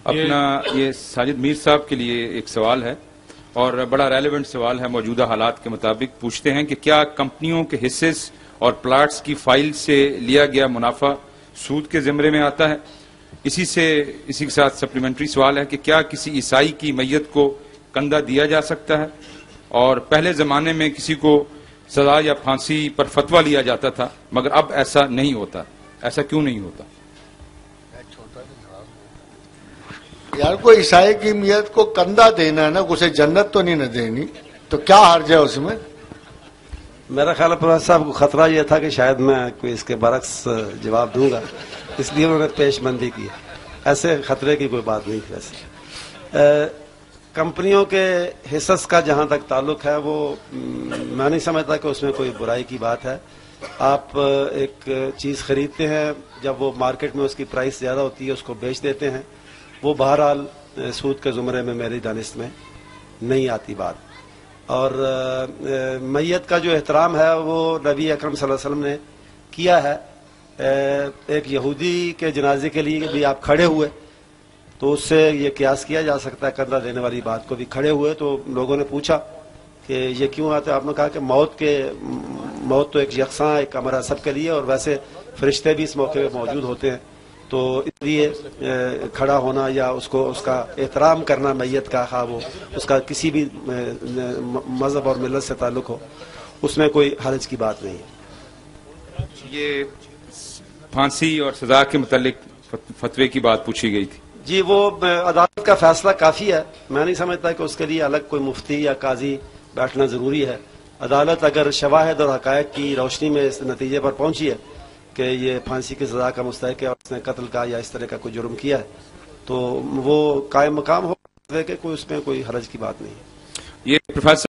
اپنا یہ ساجد میر صاحب کے لیے ایک سوال ہے اور بڑا ریلیونٹ سوال ہے. موجودہ حالات کے مطابق پوچھتے ہیں کہ کیا کمپنیوں کے حصے اور پلاٹس کی فائل سے لیا گیا منافع سود کے زمرے میں آتا ہے؟ اسی کے ساتھ سپلیمنٹری سوال ہے کہ کیا کسی عیسائی کی میت کو کندھا دیا جا سکتا ہے؟ اور پہلے زمانے میں کسی کو سزا یا پھانسی پر فتویٰ لیا جاتا تھا مگر اب ایسا نہیں ہوتا، ایسا کیوں نہیں ہوتا؟ یار کوئی عیسائی کی میت کو کندھا دینا ہے نا، اسے جنت تو نہیں نہ دینی، تو کیا حرج ہے اس میں؟ میرا خیال ہے پروفیسر صاحب کو خطرہ یہ تھا کہ شاید میں کوئی اس کے برعکس جواب دوں گا، اس لیے انہوں نے پیش بندی کی. ایسے خطرے کی کوئی بات نہیں. ویسے کمپنیوں کے حصص کا جہاں تک تعلق ہے وہ میں نہیں سمجھتا کہ اس میں کوئی برائی کی بات ہے. آپ ایک چیز خریدتے ہیں، جب وہ مارکیٹ میں اس کی پرائس زیادہ ہوتی ہے اس کو بیچ دیتے ہیں، وہ بہرحال سود کے زمرے میں میری دانست میں نہیں آتی بات. اور میت کا جو احترام ہے وہ نبی اکرم صلی اللہ علیہ وسلم نے کیا ہے. ایک یہودی کے جنازے کے لیے بھی آپ کھڑے ہوئے تو اس سے یہ قیاس کیا جا سکتا ہے، کندھا دینے والی بات کو بھی کھڑے ہوئے تو لوگوں نے پوچھا کہ یہ کیوں آتا ہے. آپ نے کہا کہ موت تو ایک یکساں ایک امر ہے سب کے لیے، اور ویسے فرشتے بھی اس موقع پہ موجود ہوتے ہیں، تو اس لیے کھڑا ہونا یا اس کا احترام کرنا میت کا، خواہ وہ اس کا کسی بھی مذہب اور ملت سے تعلق ہو، اس میں کوئی حرج کی بات نہیں ہے. یہ پھانسی اور سزا کے متعلق فتوے کی بات پوچھی گئی تھی. جی وہ عدالت کا فیصلہ کافی ہے، میں نہیں سمجھتا کہ اس کے لیے الگ کوئی مفتی یا قاضی بیٹھنا ضروری ہے. عدالت اگر شواہد اور حقائق کی روشنی میں اس نتیجے پر پہنچی ہے کہ یہ پھانسی کی سزا کا مستحق ہے اور اس نے قتل کا یا اس طرح کا کوئی جرم کیا ہے تو وہ قائم مقام ہو کہ کوئی اس میں کوئی حرج کی بات نہیں ہے. یہ پروفیسر